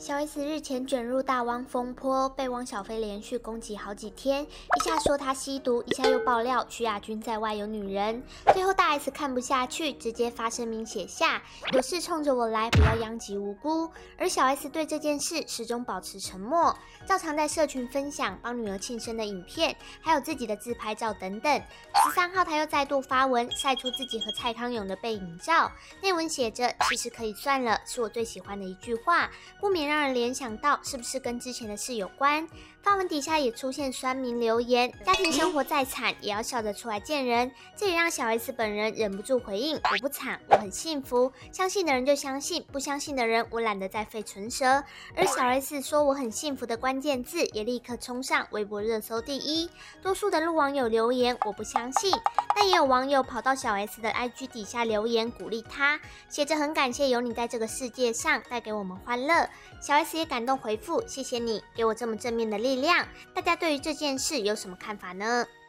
小 S 日前卷入大汪风波，被汪小菲连续攻击好几天，一下说他吸毒，一下又爆料徐亚军在外有女人。最后大 S 看不下去，直接发声明写下：有事冲着我来，不要殃及无辜。而小 S 对这件事始终保持沉默，照常在社群分享帮女儿庆生的影片，还有自己的自拍照等等。13号他又再度发文晒出自己和蔡康永的背影照，内文写着：其实可以算了，是我最喜欢的一句话，不免让人联想到是不是跟之前的事有关。发文底下也出现酸民留言：家庭生活再惨也要笑着出来见人。这也让小 S 本人忍不住回应：我不惨，我很幸福，相信的人就相信，不相信的人我懒得再费唇舌。而小 S 说我很幸福的关键字也立刻冲上微博热搜第一，多数的路网友留言我不相信，但也有网友跑到小 S 的 IG 底下留言鼓励他，写着很感谢有你在这个世界上带给我们欢乐。小 S 也感动回复：谢谢你给我这么正面的力量。大家对于这件事有什么看法呢？